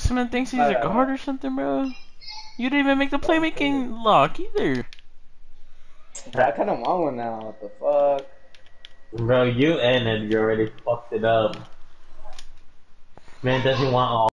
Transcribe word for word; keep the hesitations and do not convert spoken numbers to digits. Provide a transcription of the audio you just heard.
Desmond thinks he's a guard or something, bro. You didn't even make the playmaking lock either. I kind of want one now. What the fuck? Bro, you ended. You already fucked it up. Man doesn't want all.